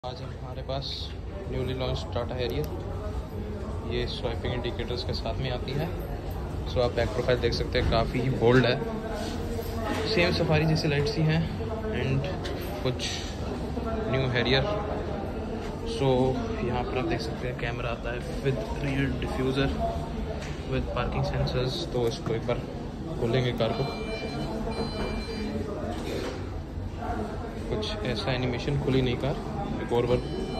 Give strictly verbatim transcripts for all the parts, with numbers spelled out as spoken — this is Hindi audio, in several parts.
आज हमारे पास न्यूली लॉन्च टाटा हैरियर। ये स्वाइपिंग इंडिकेटर्स के साथ में आती है। सो आप बैक प्रोफाइल देख सकते हैं, काफ़ी ही बोल्ड है, सेम सफारी जैसी लाइट्स ही हैं एंड कुछ न्यू हैरियर। सो यहाँ पर आप देख सकते हैं कैमरा आता है with rear diffuser with parking sensors. तो इसको एक बार खोलेंगे कार को, कुछ ऐसा एनिमेशन, खुली नहीं कार। एक और बार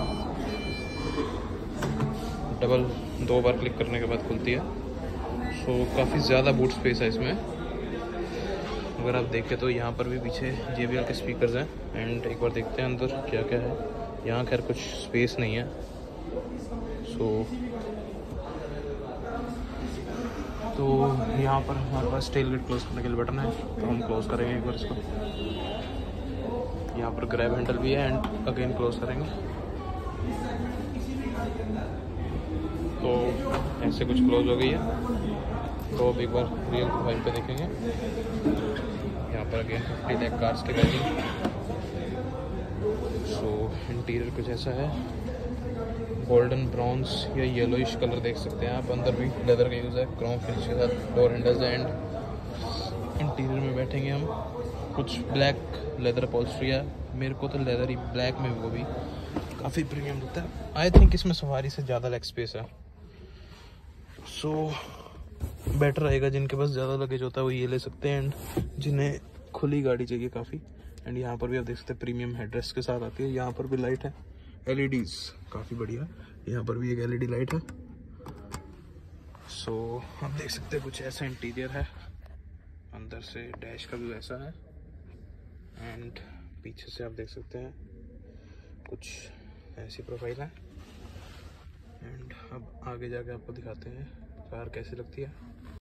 डबल दो बार क्लिक करने के बाद खुलती है। सो काफ़ी ज़्यादा बूट स्पेस है इसमें। अगर आप देखें तो यहाँ पर भी पीछे जे बी एल के स्पीकर्स हैं एंड एक बार देखते हैं अंदर क्या क्या है। यहाँ खैर कुछ स्पेस नहीं है। सो तो यहाँ पर हमारे पास टेल गेट क्लोज करने के लिए बटन है, तो हम क्लोज करेंगे एक बार इसको। यहाँ पर ग्रैब हैंडल भी है एंड अगेन क्लोज करेंगे। तो ऐसे कुछ क्लोज हो गई है। तो अब एक बार रियल प्रोफाइल पे देखेंगे। यहाँ पर अगेन फिफ्टी लाख कार्स की वैल्यू। सो इंटीरियर कुछ ऐसा है, गोल्डन ब्राउन्स या येलोइश कलर देख सकते हैं आप। अंदर भी लेदर का यूज़ है, क्रोम फिनिश के साथ डोर हैंडल्स एंड इंटीरियर में बैठेंगे हम। कुछ ब्लैक लेदर अपॉल्स्ट्री है। मेरे को तो लेदर ही ब्लैक में वो भी काफ़ी प्रीमियम लगता है। आई थिंक इसमें सवारी से ज़्यादा लेग स्पेस है। सो बेटर रहेगा, जिनके पास ज़्यादा लगेज होता है वो ये ले सकते हैं एंड जिन्हें खुली गाड़ी चाहिए काफ़ी। एंड यहाँ पर भी आप देख सकते हैं प्रीमियम हेडरेस्ट के साथ आती है। यहाँ पर भी लाइट है, एल ई डीज़ काफ़ी बढ़िया। यहाँ पर भी एक एल ई डी लाइट है। सो so, आप देख सकते हैं कुछ ऐसा इंटीरियर है। अंदर से डैश का भी वैसा है एंड पीछे से आप देख सकते हैं कुछ ऐसी प्रोफाइल है। एंड अब आगे जाके आपको दिखाते हैं कार कैसी लगती है।